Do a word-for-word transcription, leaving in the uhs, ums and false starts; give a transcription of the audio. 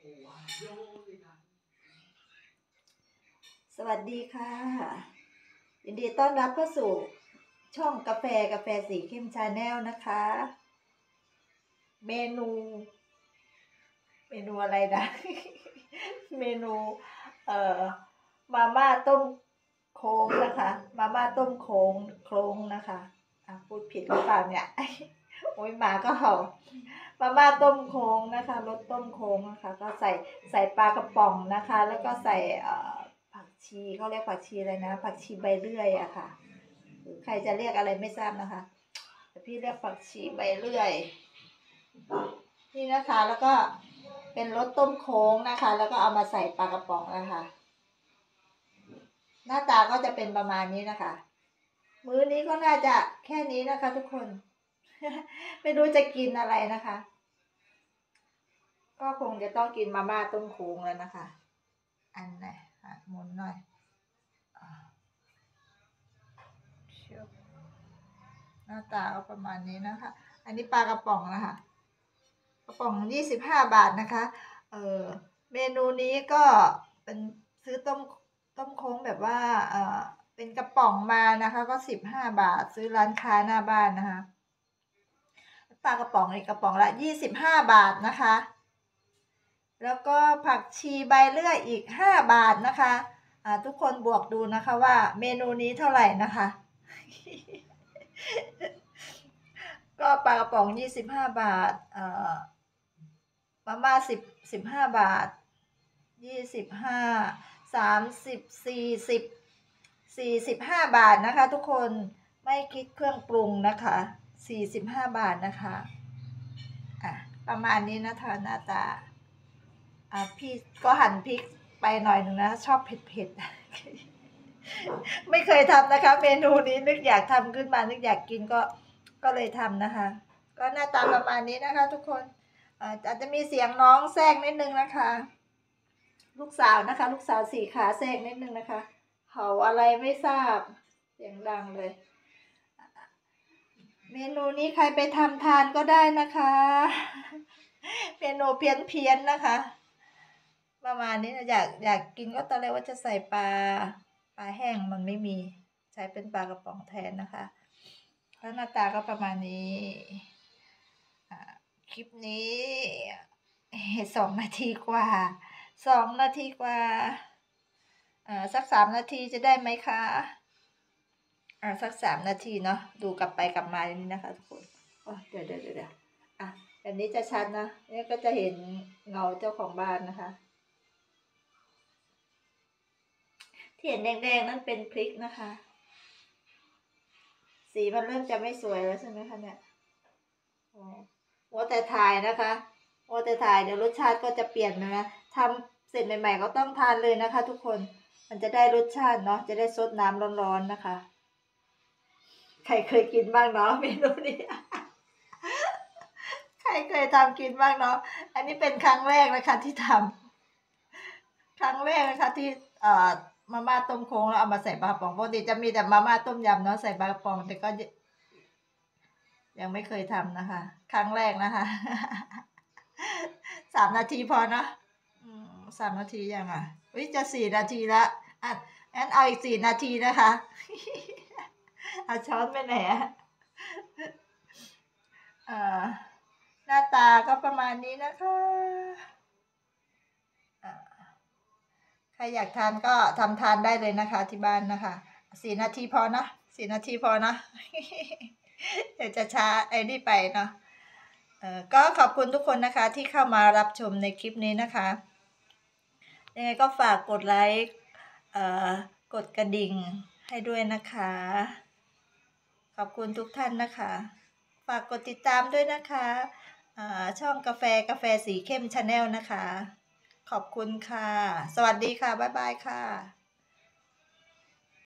สวัสดีค่ะยินดีต้อนรับเข้าสู่ช่องกาแฟกาแฟสีเข้มชาแนลนะคะ เมนู เมนูอะไรนะ เมนูเอ่อมาม่าต้มโค้งนะคะมาม่าต้มโค้งโค้งนะคะอ่ะพูดผิดหรือเปล่าเนี่ย โอ้ยหมาก็เห่ามาม่าต้มโค้งนะคะรสต้มโค้งนะคะก็ใส่ใส่ปลากระป๋องนะคะแล้วก็ใส่เอ่อผักชีเขาเรียกผักชีอะไรนะผักชีใบเลื่อยอะค่ะหรือใครจะเรียกอะไรไม่ทราบนะคะแต่พี่เรียกผักชีใบเลื่อยนี่นะคะแล้วก็เป็นรสต้มโค้งนะคะแล้วก็เอามาใส่ปลากระป๋องนะคะหน้าตาก็จะเป็นประมาณนี้นะคะมื้อนี้ก็น่าจะแค่นี้นะคะทุกคน ไม่รู้จะกินอะไรนะคะก็คงจะต้องกินมาม่าต้มโค้งแล้วนะคะอันไหนหมุนหน่อยหน้าตาก็ประมาณนี้นะคะอันนี้ปลากระป๋องนะคะกระป๋องยี่สิบห้าบาทนะคะเออเมนูนี้ก็เป็นซื้อต้มต้มโค้งแบบว่าเออเป็นกระป๋องมานะคะก็สิบห้าบาทซื้อร้านค้าหน้าบ้านนะคะปลากระป๋องอีกกระป๋องละยี่สิบห้าบาทนะคะแล้วก็ผักชีใบเลื่อยอีกห้าบาทนะคะอ่าทุกคนบวกดูนะคะว่าเมนูนี้เท่าไหร่นะคะ ก็ปลากระป๋องยี่สิบห้าบาทเอ่อมาม่าสิบ สิบห้าบาทยี่สิบห้า สามสิบ สี่สิบ สี่สิบห้าบาทนะคะทุกคนไม่คิดเครื่องปรุงนะคะสี่สิบห้าบาทนะคะอ่ะประมาณนี้นะคะหน้าตาอ่ะพี่ก็หั่นพริกไปหน่อยหนึ่งนะชอบเผ็ดๆ ไม่เคยทำนะคะเมนูนี้นึกอยากทำขึ้นมานึกอยากกินก็ก็เลยทำนะคะก็หน้าตาประมาณนี้นะคะทุกคนอาจจะมีเสียงน้องแทรกนิดนึงนะคะลูกสาวนะคะลูกสาวสี่ขาแทรกนิดนึงนะคะเห่าอะไรไม่ทราบเสียงดังเลยเมนูนี้ใครไปทำทานก็ได้นะคะเมนูเพี้ยนเพียนนะคะประมาณนี้นะอยากอยากกินก็ตอนแรกว่าจะใส่ปลาปลาแห้งมันไม่มีใช้เป็นปลากระป๋องแทนนะคะแล้วหน้าตาก็ประมาณนี้คลิปนี้สองนาทีกว่าสองนาทีกว่าอ่าสักสามนาทีจะได้ไหมคะอ่าสักสามนาทีเนาะดูกลับไปกลับมาอย่างนี้นะคะทุกคนโอ้เดี๋ยวเดี๋ยวเดี๋ยวอ่ะแบบนี้จะชัดนะนี่ก็จะเห็นเงาเจ้าของบ้านนะคะที่เห็นแดงๆนั่นเป็นพริกนะคะสีมันเริ่มจะไม่สวยแล้วใช่ไหมคะเนี่ยโอ้แต่ถ่ายนะคะโอ้แต่ถ่ายเดี๋ยวรสชาติก็จะเปลี่ยนนะทำเสร็จใหม่ๆก็ต้องทานเลยนะคะทุกคนมันจะได้รสชาติเนาะจะได้ซดน้ำร้อนๆนะคะใครเคยกินบ้างเนาะเมนูนี้ใครเคยทำกินบ้างเนาะอันนี้เป็นครั้งแรกนะคะที่ทำครั้งแรกนะคะที่เอ่อมาม่าต้มโค้งแล้วเอามาใส่ปลากระป๋องปกติจะมีแต่มาม่าต้มยำเนาะใส่ปลากระป๋องแต่ก็ยังไม่เคยทำนะคะครั้งแรกนะคะสามนาทีพอเนาะสามนาทียังอ่ะวิจะสี่นาทีละอ่ะงั้นเอาอีกสี่นาทีนะคะเอาช้อนไปไหนอ่ะหน้าตาก็ประมาณนี้นะคะใครอยากทานก็ทำทานได้เลยนะคะที่บ้านนะคะสี่นาทีพอนะสี่นาทีพอนะเดี๋ยวจะช้าไอ้นี่ไปเนาะเอ่อก็ขอบคุณทุกคนนะคะที่เข้ามารับชมในคลิปนี้นะคะยังไงก็ฝากกดไลค์เอ่อกดกระดิ่งให้ด้วยนะคะขอบคุณทุกท่านนะคะฝากกดติดตามด้วยนะคะช่องกาแฟกาแฟสีเข้มชาแนลนะคะขอบคุณค่ะสวัสดีค่ะบ๊ายบายค่ะ